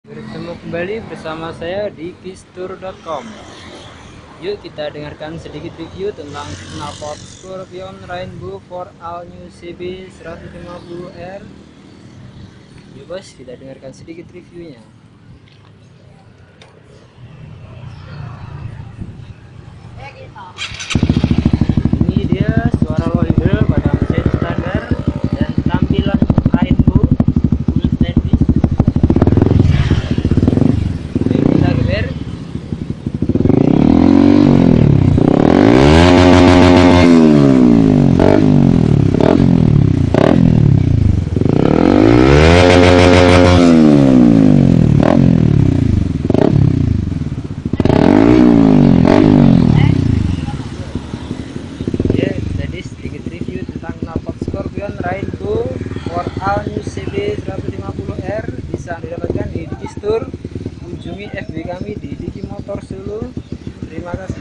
Bertemu kembali bersama saya di DIKYSTORE.com. Yuk kita dengarkan sedikit review tentang knalpot Scorpion Rainbow for all new Cb150R. Yuk bos, kita dengarkan sedikit reviewnya. Ini dia suara loibel pada mesin standar dan tampilan rainbow full stainless. Yuk kita geber. Sedikit review tentang knalpot Scorpion Rainbow for all new Cb150R bisa didapatkan di DIKY Store. Kunjungi FB kami di DIKY Motor Solo. Terima kasih.